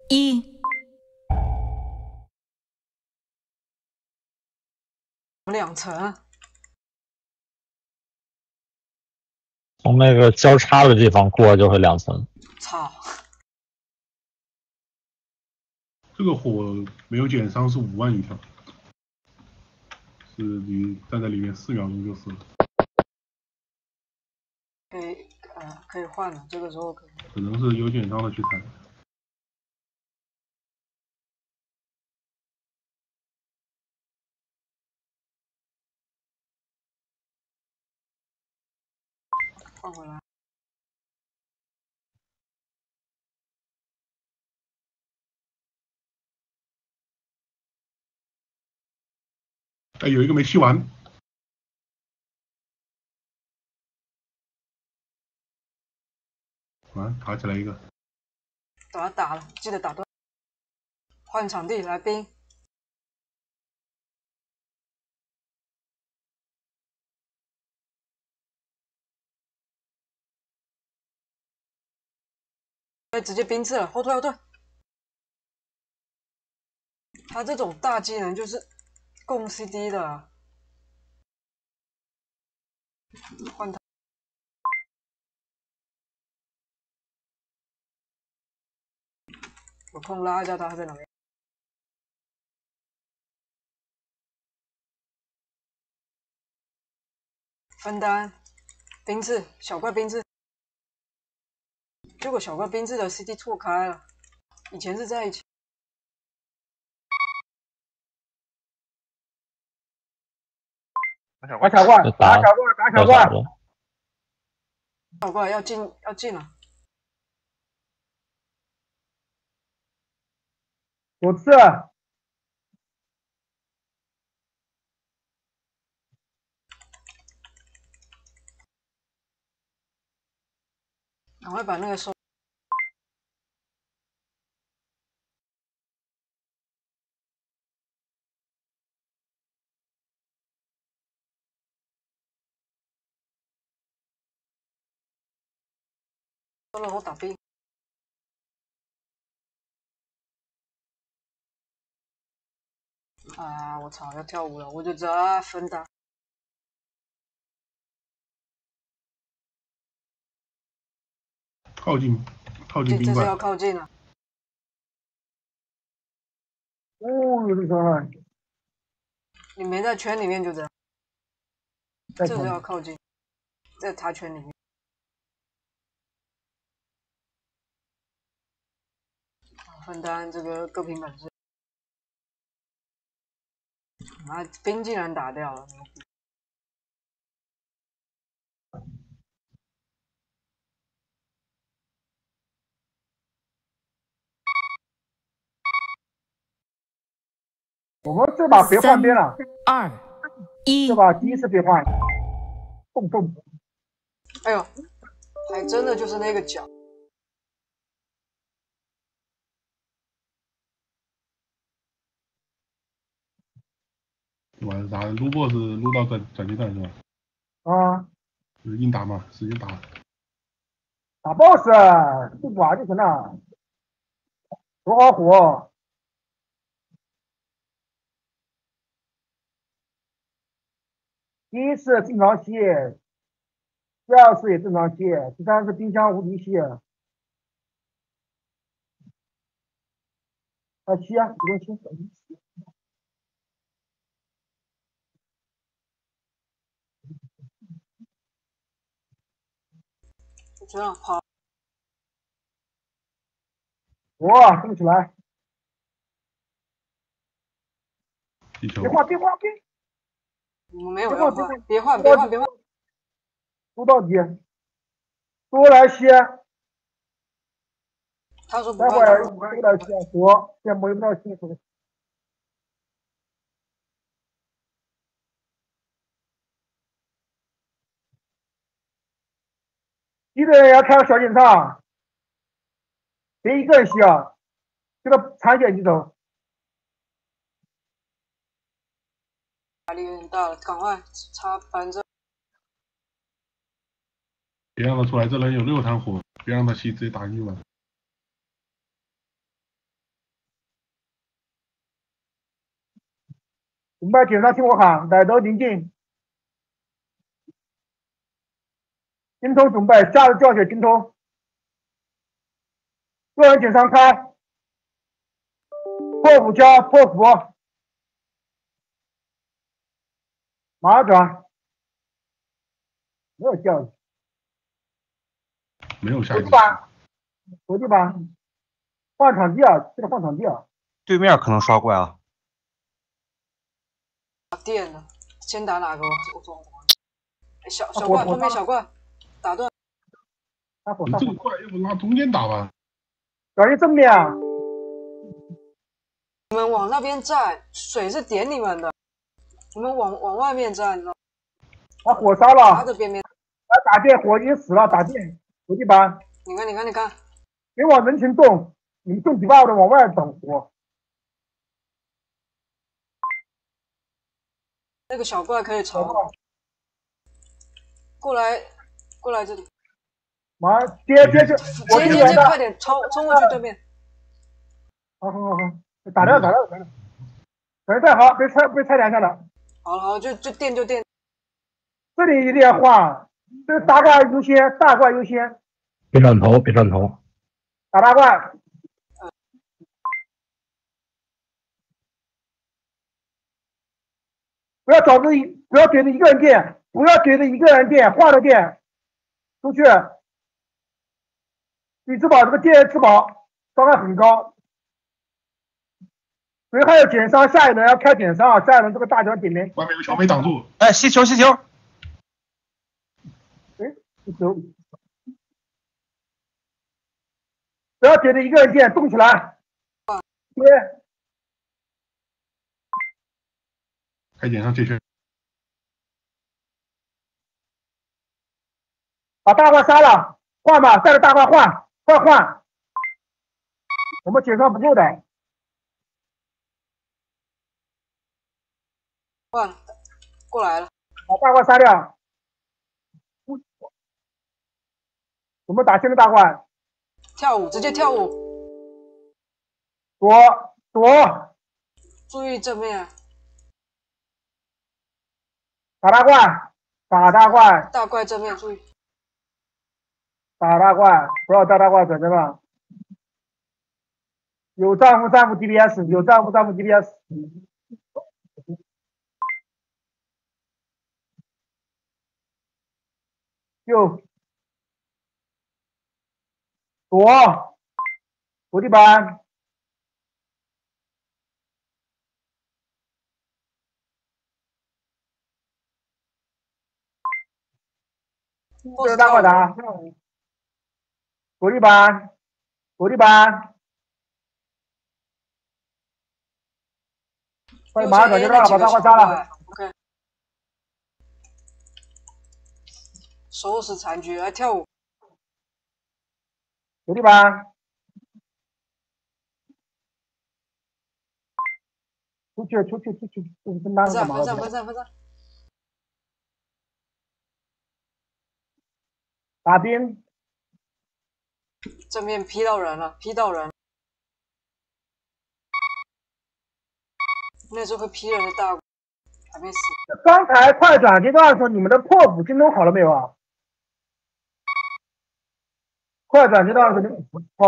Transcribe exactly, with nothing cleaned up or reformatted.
一， 两层。 从那个交叉的地方过就会两层。 操！ 这个火没有减伤是五万一条，是你站在里面四秒钟就死了。 可以呃可以换了，这个时候可以。 只能是有减伤的去踩。 换回来。 哎，有一个没吸完。啊，打起来一个。 把他打了，记得打断。换场地，来兵。哎，直接兵刺了，后退后退。他这种大技能就是供 C D 的、啊。换他。有空拉一下他在哪边。分担，兵刺，小怪兵刺。结果小怪兵刺的 C D 错开了，以前是在一起。 打小怪，打小怪，打小怪，打小怪。 小怪要进，要进了。 我刺。 赶快把那个收。收了我打兵。啊！我操，要跳舞了，我就知道啊，分担。 靠近，靠近兵这是要块。 靠近了。 哦，这个。 你没在圈里面就这样。 这是要靠近，在他圈里面。分担这个各凭本事。啊，兵竟然打掉了！ 我们这把别换边了。 二，一。 这把第一次别换。蹦蹦。 哎呦，还真的就是那个角。 玩啥？撸 boss 撸到转转阶段是吧？ 啊。 就是硬打嘛，使劲打。 打 boss， 不玩就行了。多好火！第一次正常吸，第二次也正常吸，第三次冰箱无敌吸。啊，吸啊，不用吸。 这样好。 哇，动起来！ 别换，别换，别！ 我没有要换，别换，别换，别换。 撸到底，多来吸。 他说不待会儿多来吸，多，先摸不到清楚。吸的人也要开个小警察，别一个人吸啊，这个残血你走。 压力有点大了，赶快插反正。 别让他出来，这人有六滩火，别让他吸，直接打进去吧。 准备警察听我喊，来头临近。精通准备，加入教学精通。个人警商开。破釜交，破釜。马上转。没有教育。 没有下一个。 手地板，手地板。换场地啊，记得换场地啊。 对面可能刷怪啊。 打电了，先打哪个？我我我。哎，小小怪，对面小怪，打断。 你这个怪要不拉中间打吧？ 小心正面啊！ 你们往那边站，水是点你们的，你们往往外面站，你知道吗？ 把火烧了。 他这边边。 来打电，火已经死了，打电，手地板。 你看，你看，你看。 别往人群动，你们动几把的往外等火。 那个小怪可以朝过来，过来这里。 马上接接接， 接接接，快点冲冲过去对面。 好好好好，打掉打掉打掉，等一下好，别拆别拆两下了。 好了好了，就就电就电。 这里一定要换，这大怪优先，大怪优先。 别转头，别转头。 打大怪。不要找着一，不要怼着一个人电，不要怼着一个人电，换了电，出去。宇智宝这个电质保伤害很高，所以还有减伤，下一轮要开减伤啊！下一轮这个大脚点名。 外面有小美挡住。 哎，吸球吸球。 哎，吸球。不要怼着一个人电，动起来。对。 开减伤解决。 把大怪杀了，换吧，带着大怪换。快换！我们减伤不够的。 换，过来了。 把大怪杀掉。我们打新的大怪。 跳舞，直接跳舞。 躲躲。 注意正面。 打大怪，打大怪。 大怪正面，注意。 打大怪，不要打大怪，准备吧。有丈夫丈夫 D P S， 有丈夫丈夫 D P S。就躲，躲地板。这是大怪打。躲地板，躲地板，快马上转接到了，把大怪杀了。 OK， 收拾残局，来跳舞。 躲地板，出去，出去，出去，这是分担干嘛？ 分散，分散，分散。 打兵。 正面劈到人了，劈到人，那是会劈人的大怪，还没死。 刚才快转阶段的时候，你们的破釜精通好了没有啊？快转阶段的时候。